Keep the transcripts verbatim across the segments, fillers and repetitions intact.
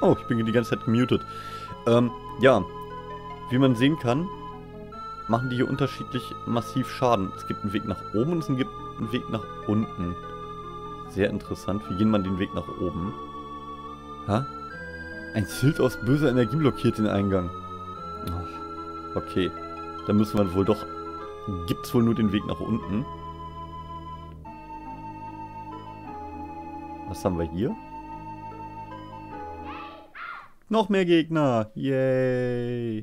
Oh, ich bin die ganze Zeit gemutet. Ähm, ja. Wie man sehen kann, machen die hier unterschiedlich massiv Schaden. Es gibt einen Weg nach oben und es gibt einen Weg nach unten. Sehr interessant. Wie geht man den Weg nach oben? Ha? Ein Schild aus böser Energie blockiert den Eingang. Oh, okay. Dann müssen wir wohl doch... Gibt's wohl nur den Weg nach unten? Was haben wir hier? Noch mehr Gegner! Yay!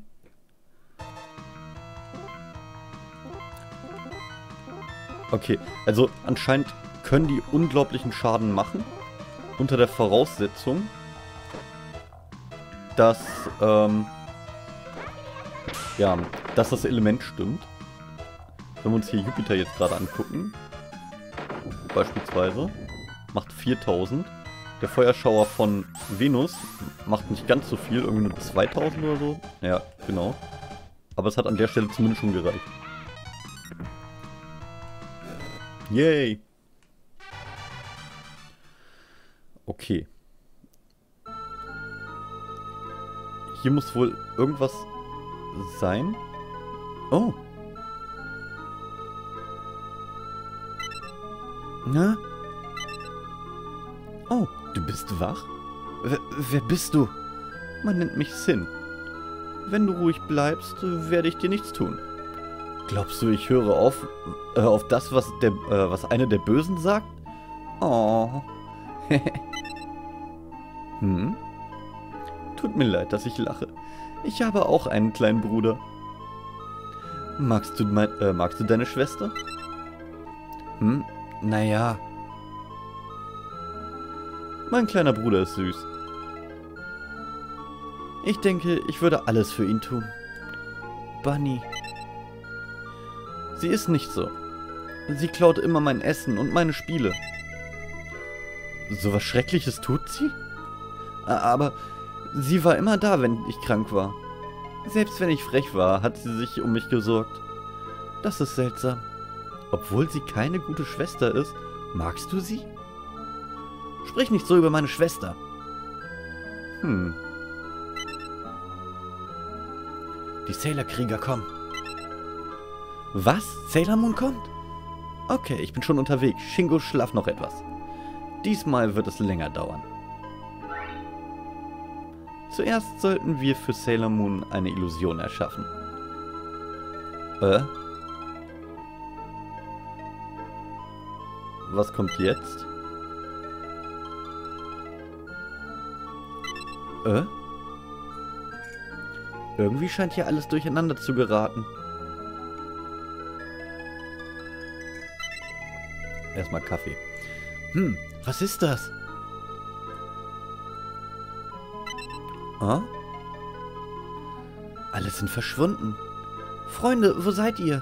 Okay, also anscheinend können die unglaublichen Schaden machen. Unter der Voraussetzung, dass, ähm, ja, dass das Element stimmt. Wenn wir uns hier Jupiter jetzt gerade angucken, beispielsweise, macht viertausend. Der Feuerschauer von Venus macht nicht ganz so viel, irgendwie nur zweitausend oder so. Ja, genau. Aber es hat an der Stelle zumindest schon gereicht. Yay! Okay. Hier muss wohl irgendwas sein. Oh. Na? Oh, du bist wach? W- wer bist du? Man nennt mich Sin. Wenn du ruhig bleibst, werde ich dir nichts tun. Glaubst du, ich höre auf, äh, auf das, was, der, äh, was eine der Bösen sagt? Oh. Hm? Tut mir leid, dass ich lache. Ich habe auch einen kleinen Bruder. Magst du, mein, äh, magst du deine Schwester? Hm? Naja. Mein kleiner Bruder ist süß. Ich denke, ich würde alles für ihn tun. Bunny. Sie ist nicht so. Sie klaut immer mein Essen und meine Spiele. So was Schreckliches tut sie? Aber sie war immer da, wenn ich krank war. Selbst wenn ich frech war, hat sie sich um mich gesorgt. Das ist seltsam. Obwohl sie keine gute Schwester ist, magst du sie? Sprich nicht so über meine Schwester. Hm. Die Sailor-Krieger kommen. Was? Sailor Moon kommt? Okay, ich bin schon unterwegs. Shingo, schlaf noch etwas. Diesmal wird es länger dauern. Zuerst sollten wir für Sailor Moon eine Illusion erschaffen. Äh? Was kommt jetzt? Äh? Irgendwie scheint hier alles durcheinander zu geraten. Erstmal Kaffee. Hm, was ist das? Ah? Alle sind verschwunden. Freunde, wo seid ihr?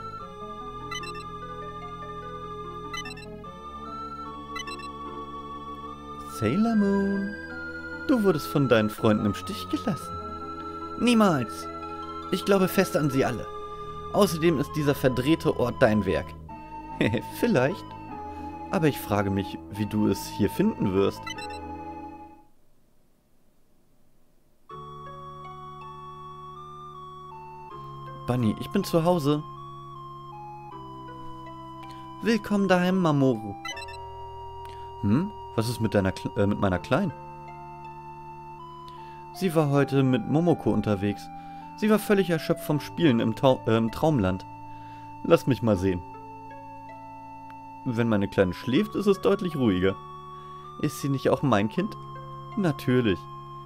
Sailor Moon, du wurdest von deinen Freunden im Stich gelassen. Niemals. Ich glaube fest an sie alle. Außerdem ist dieser verdrehte Ort dein Werk. Vielleicht. Aber ich frage mich, wie du es hier finden wirst. Bunny, ich bin zu Hause. Willkommen daheim, Mamoru. Hm? Was ist mit deiner Kle äh, mit meiner Kleinen? Sie war heute mit Momoko unterwegs. Sie war völlig erschöpft vom Spielen im, Tau äh, im Traumland. Lass mich mal sehen. Wenn meine Kleine schläft, ist es deutlich ruhiger. Ist sie nicht auch mein Kind? Natürlich.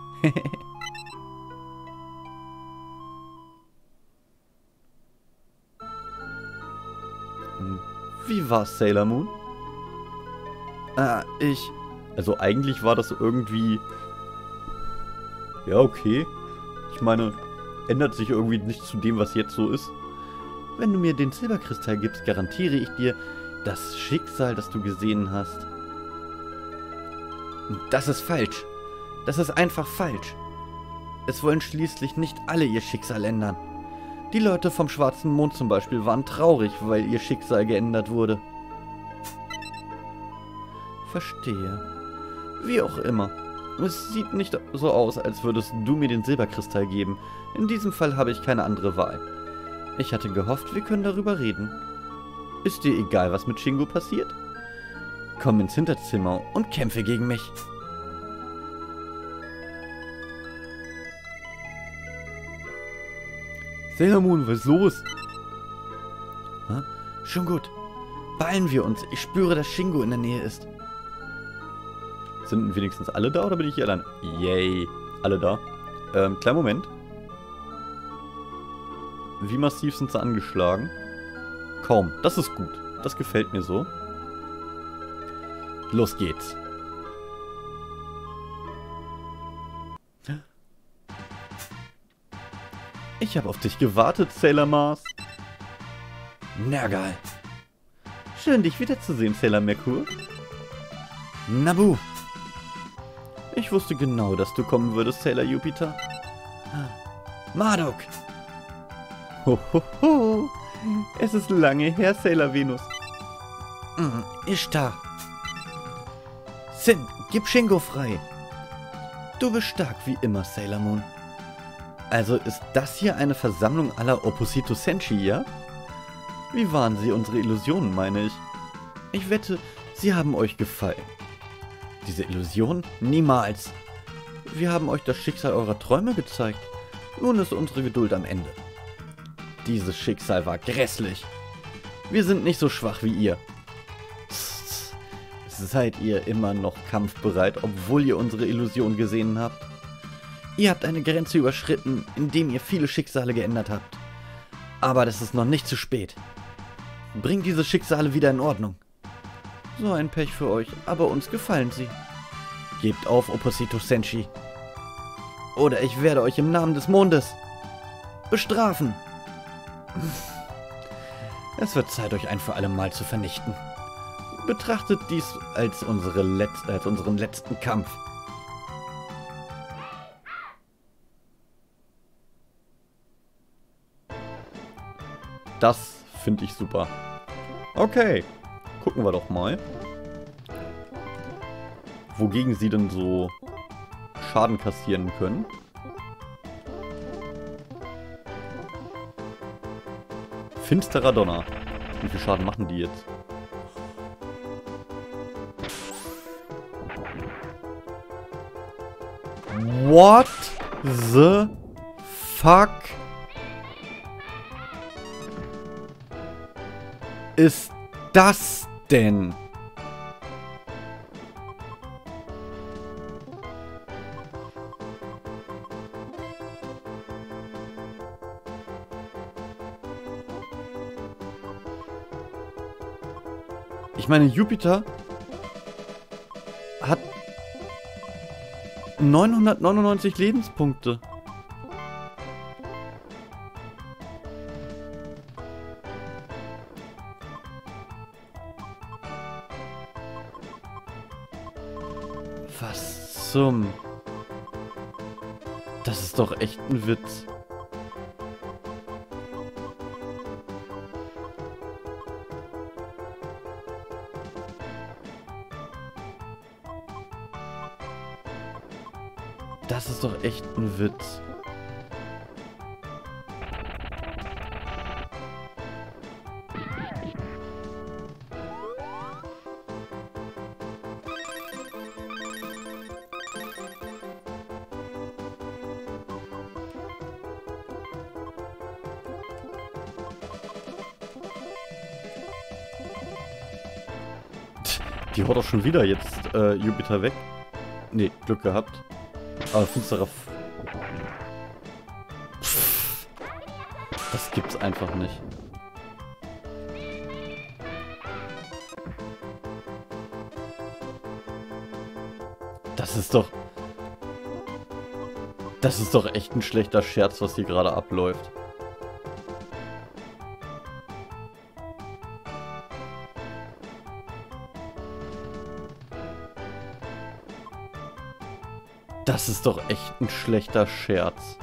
Wie war's, Sailor Moon? Ah, ich... Also eigentlich war das irgendwie... Ja, okay. Ich meine, ändert sich irgendwie nichts zu dem, was jetzt so ist. Wenn du mir den Silberkristall gibst, garantiere ich dir das Schicksal, das du gesehen hast. Das ist falsch. Das ist einfach falsch. Es wollen schließlich nicht alle ihr Schicksal ändern. Die Leute vom Schwarzen Mond zum Beispiel waren traurig, weil ihr Schicksal geändert wurde. Verstehe. Wie auch immer. Es sieht nicht so aus, als würdest du mir den Silberkristall geben. In diesem Fall habe ich keine andere Wahl. Ich hatte gehofft, wir können darüber reden. Ist dir egal, was mit Shingo passiert? Komm ins Hinterzimmer und kämpfe gegen mich. Sailor Moon, was ist los? Hä? Schon gut. Beeilen wir uns. Ich spüre, dass Shingo in der Nähe ist. Sind wenigstens alle da oder bin ich hier allein? Yay. Alle da. Ähm, kleinen Moment. Wie massiv sind sie angeschlagen? Kaum. Das ist gut. Das gefällt mir so. Los geht's. Ich habe auf dich gewartet, Sailor Mars. Nergal. Schön, dich wiederzusehen, Sailor Merkur. Nabu. Ich wusste genau, dass du kommen würdest, Sailor Jupiter. Marduk. Hohoho. Es ist lange her, Sailor Venus. Mm, Ishtar. Sin, gib Shingo frei. Du bist stark wie immer, Sailor Moon. Also ist das hier eine Versammlung aller Opposito Senshi, ja? Wie waren sie unsere Illusionen, meine ich? Ich wette, sie haben euch gefallen. Diese Illusion? Niemals. Wir haben euch das Schicksal eurer Träume gezeigt. Nun ist unsere Geduld am Ende. Dieses Schicksal war grässlich. Wir sind nicht so schwach wie ihr. Psst. Seid ihr immer noch kampfbereit, obwohl ihr unsere Illusion gesehen habt? Ihr habt eine Grenze überschritten, indem ihr viele Schicksale geändert habt. Aber das ist noch nicht zu spät. Bringt diese Schicksale wieder in Ordnung. So ein Pech für euch, aber uns gefallen sie. Gebt auf, Opposito Senshi. Oder ich werde euch im Namen des Mondes bestrafen. Es wird Zeit, euch ein für alle Mal zu vernichten. Betrachtet dies als, unsere Letz- als unseren letzten Kampf. Das finde ich super. Okay, gucken wir doch mal, wogegen sie denn so Schaden kassieren können. Finsterer Donner. Wie viel Schaden machen die jetzt? What the fuck ist das denn? Ich meine, Jupiter hat neunhundertneunundneunzig Lebenspunkte. Was zum... Das ist doch echt ein Witz. Das ist doch echt ein Witz. Die haut doch schon wieder jetzt äh, Jupiter weg. Nee, Glück gehabt. Aber finsterer... F Pff, das gibt's einfach nicht. Das ist doch... Das ist doch echt ein schlechter Scherz, was hier gerade abläuft. Das ist doch echt ein schlechter Scherz.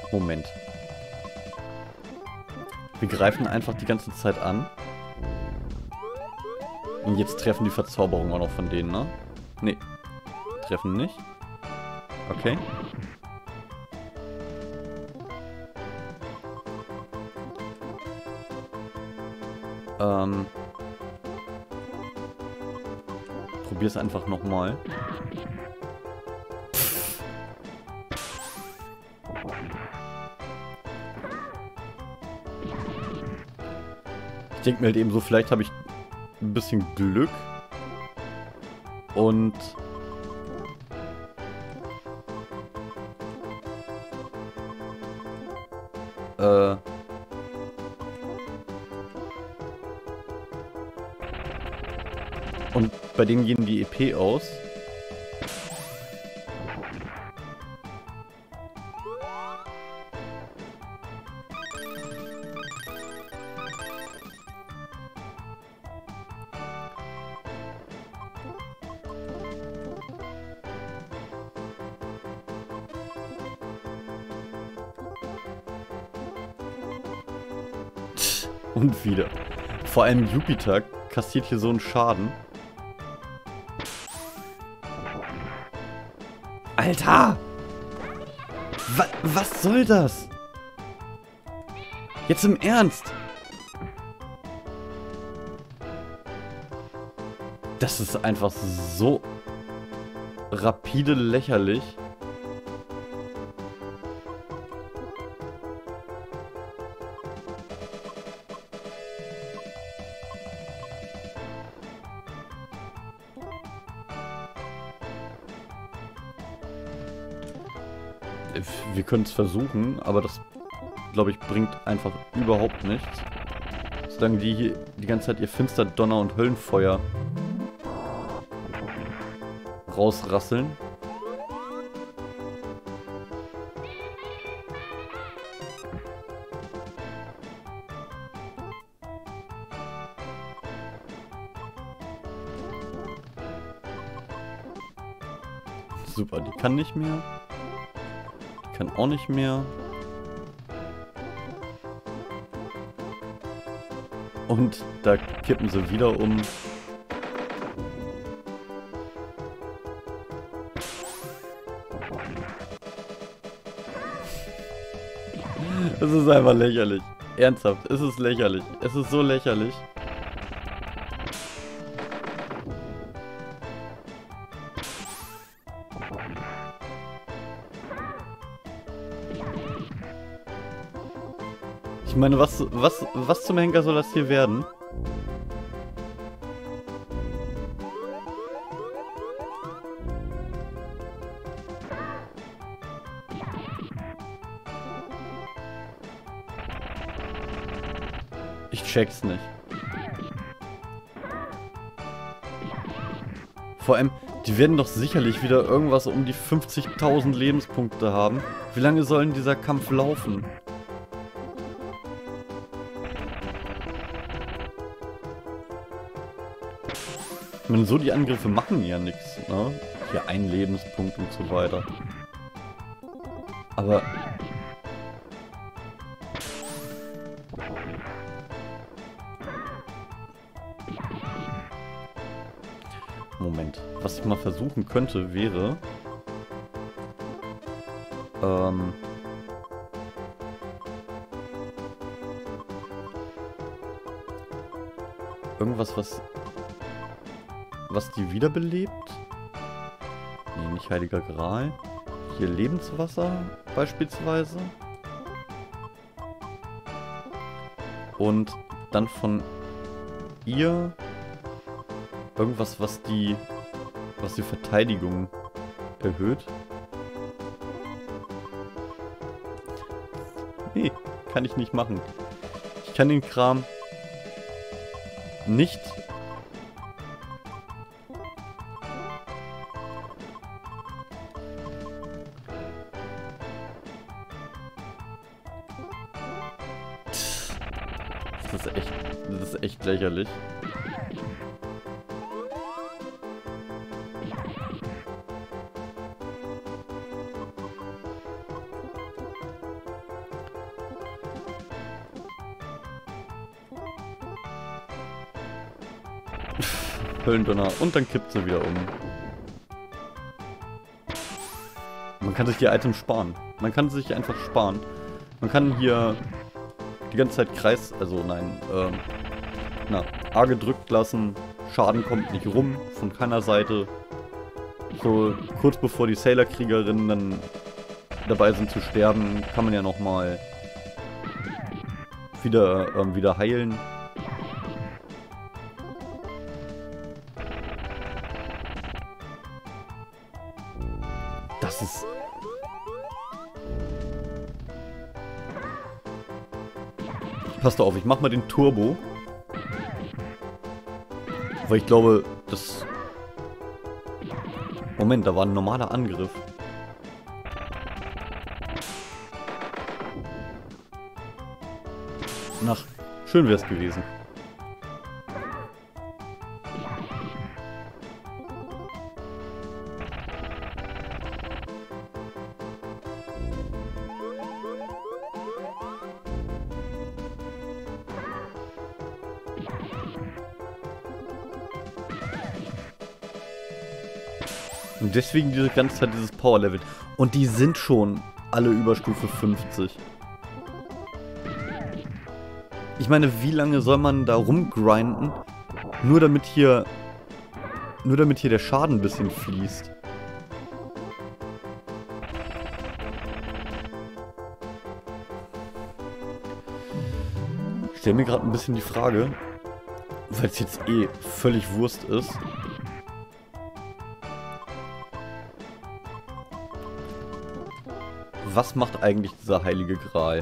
Moment. Wir greifen einfach die ganze Zeit an. Und jetzt treffen die Verzauberungen auch noch von denen, ne? Nee. Treffen nicht. Okay. Ähm. Probier's einfach nochmal. Ich denke mir halt eben so, vielleicht habe ich ein bisschen Glück. Und äh und bei denen gehen die E P aus. Und wieder. Vor allem Jupiter kassiert hier so einen Schaden. Alter! Wa was soll das? Jetzt im Ernst? Das ist einfach so rapide lächerlich. Wir können es versuchen, aber das, glaube ich, bringt einfach überhaupt nichts. Solange die hier die ganze Zeit ihr Finsterdonner und Höllenfeuer rausrasseln. Super, die kann nicht mehr. Kann auch nicht mehr. Und da kippen sie wieder um. Es ist einfach lächerlich. Ernsthaft, es ist lächerlich. Es ist so lächerlich. Ich meine, was, was, was zum Henker soll das hier werden? Ich check's nicht. Vor allem, die werden doch sicherlich wieder irgendwas um die fünfzigtausend Lebenspunkte haben. Wie lange soll denn dieser Kampf laufen? Ich meine, so die Angriffe machen ja nichts, ne? Hier ein Lebenspunkt und so weiter. Aber... Moment. Was ich mal versuchen könnte, wäre... Ähm... Irgendwas, was... Was die wiederbelebt? Nee, nicht Heiliger Gral. Hier Lebenswasser beispielsweise. Und dann von ihr irgendwas, was die, was die Verteidigung erhöht. Nee, kann ich nicht machen. Ich kann den Kram nicht... Das ist echt, das ist echt lächerlich. Höllendonner. Und dann kippt sie wieder um. Man kann sich die Items sparen. Man kann sich einfach sparen. Man kann hier die ganze Zeit Kreis, also nein, ähm, na, A gedrückt lassen. Schaden kommt nicht rum, von keiner Seite. So, kurz bevor die Sailor-Kriegerinnen dann dabei sind zu sterben, kann man ja nochmal wieder, ähm, wieder heilen. Das ist... Passt auf, ich mach mal den Turbo. Weil ich glaube, das... Moment, da war ein normaler Angriff. Nach, schön wär's gewesen. Und deswegen diese ganze Zeit dieses Power-Level. Und die sind schon alle über Stufe fünfzig. Ich meine, wie lange soll man da rumgrinden? Nur damit hier... Nur damit hier der Schaden ein bisschen fließt. Ich stelle mir gerade ein bisschen die Frage, weil es jetzt eh völlig Wurst ist. Was macht eigentlich dieser heilige Gral?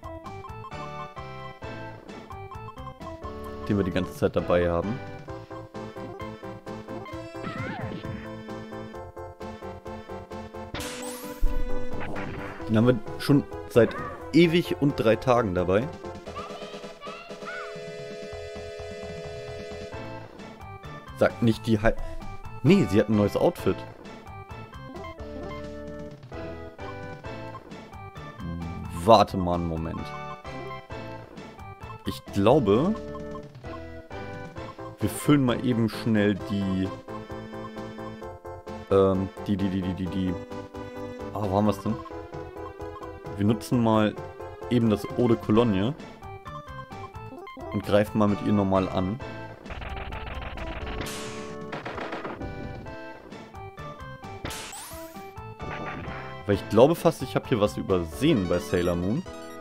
Den wir die ganze Zeit dabei haben. Den haben wir schon seit ewig und drei Tagen dabei. Sagt nicht die Heil... Nee, sie hat ein neues Outfit. Warte mal einen Moment. Ich glaube... Wir füllen mal eben schnell die... Ähm, die, die, die, die, die, die... Ah, wo haben wir es denn? Wir nutzen mal eben das Eau de Cologne. Und greifen mal mit ihr normal an. Weil ich glaube fast, ich habe hier was übersehen bei Sailor Moon.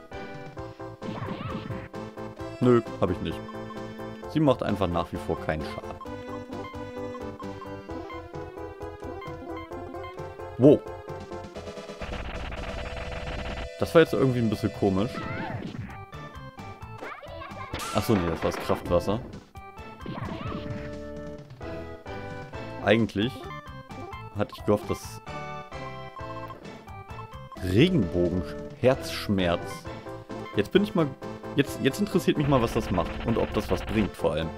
Nö, habe ich nicht. Sie macht einfach nach wie vor keinen Schaden. Wow. Das war jetzt irgendwie ein bisschen komisch. Achso, nee, das war das Kraftwasser. Eigentlich hatte ich gehofft, dass Regenbogen Herzschmerz. Jetzt bin ich mal... Jetzt, jetzt interessiert mich mal, was das macht. Und ob das was bringt, vor allem.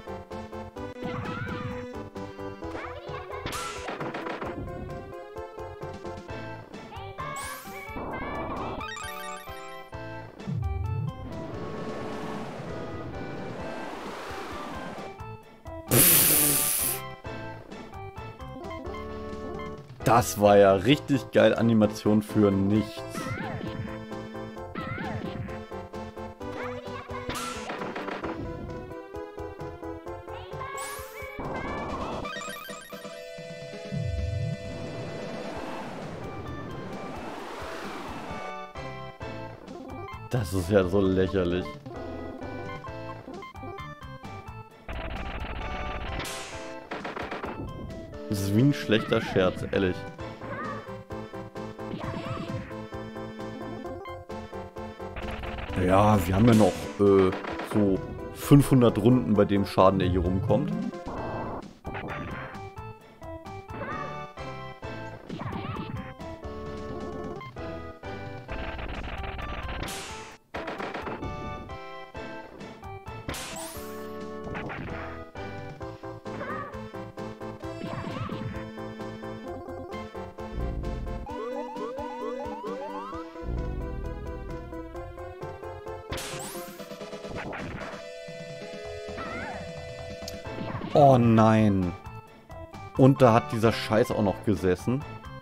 Das war ja richtig geil, Animation für nichts. Das ist ja so lächerlich. Das ist wie ein schlechter Scherz, ehrlich. Ja, wir haben ja noch äh, so fünfhundert Runden bei dem Schaden, der hier rumkommt. Oh nein. Und da hat dieser Scheiß auch noch gesessen.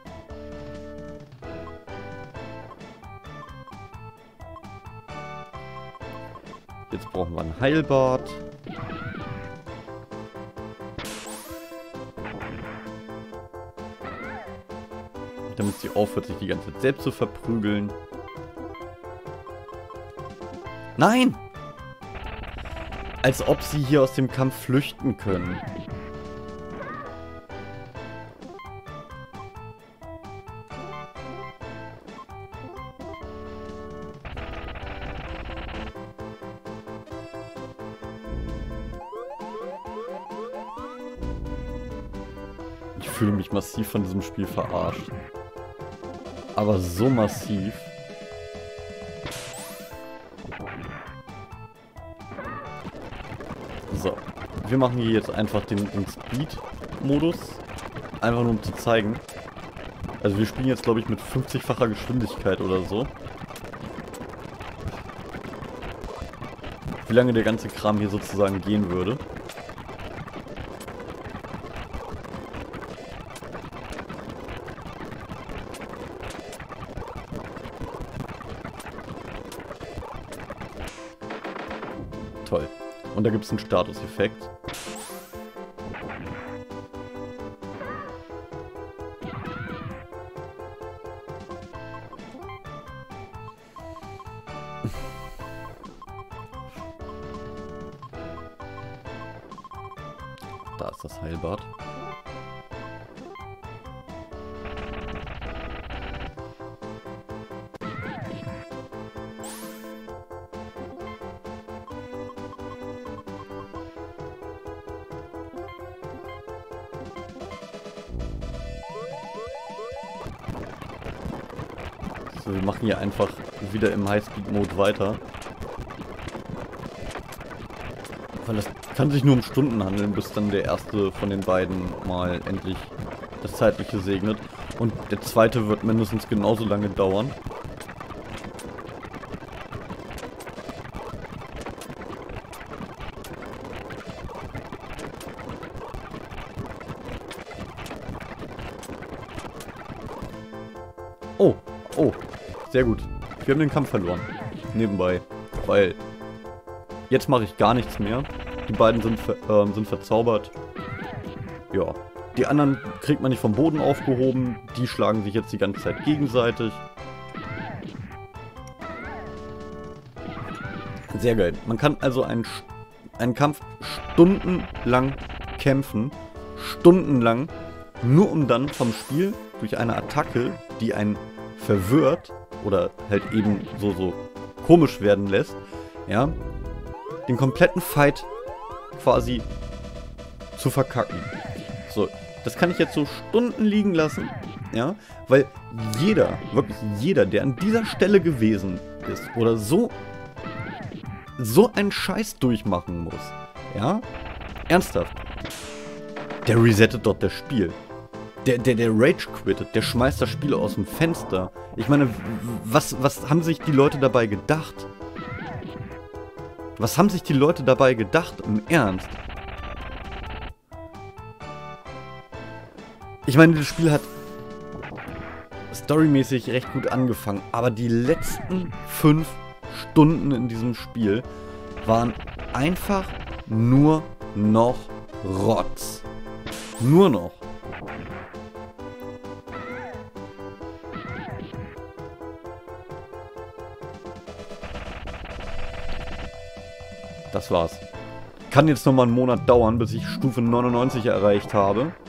Jetzt brauchen wir ein Heilbad. Damit sie aufhört, sich die ganze Zeit selbst zu verprügeln. Nein! Als ob sie hier aus dem Kampf flüchten können. Ich fühle mich massiv von diesem Spiel verarscht. Aber so massiv. So. Wir machen hier jetzt einfach den, den Speed-Modus. Einfach nur um zu zeigen. Also wir spielen jetzt, glaube ich, mit fünfzigfacher Geschwindigkeit oder so. Wie lange der ganze Kram hier sozusagen gehen würde. Toll. Und da gibt es einen Statuseffekt. Da ist das Heilbad. So, wir machen hier einfach wieder im Highspeed-Mode weiter. Weil das kann sich nur um Stunden handeln, bis dann der erste von den beiden mal endlich das Zeitliche segnet. Und der zweite wird mindestens genauso lange dauern. Oh, oh, sehr gut. Wir haben den Kampf verloren. Nebenbei. Weil jetzt mache ich gar nichts mehr. Die beiden sind, ver äh, sind verzaubert. Ja. Die anderen kriegt man nicht vom Boden aufgehoben. Die schlagen sich jetzt die ganze Zeit gegenseitig. Sehr geil. Man kann also einen, einen Kampf stundenlang kämpfen. Stundenlang. Nur um dann vom Spiel durch eine Attacke, die einen verwirrt oder halt eben so, so komisch werden lässt, ja, den kompletten Fight quasi zu verkacken. So, das kann ich jetzt so Stunden liegen lassen, ja, weil jeder, wirklich jeder, der an dieser Stelle gewesen ist oder so, so einen Scheiß durchmachen muss, ja, ernsthaft, der resettet dort das Spiel. Der, der, der Rage quittet, der schmeißt das Spiel aus dem Fenster. Ich meine, was, was haben sich die Leute dabei gedacht? Was haben sich die Leute dabei gedacht, im Ernst? Ich meine, das Spiel hat storymäßig recht gut angefangen, aber die letzten fünf Stunden in diesem Spiel waren einfach nur noch Rotz. Nur noch. Das war's. Kann jetzt nochmal einen Monat dauern, bis ich Stufe neunundneunzig erreicht habe.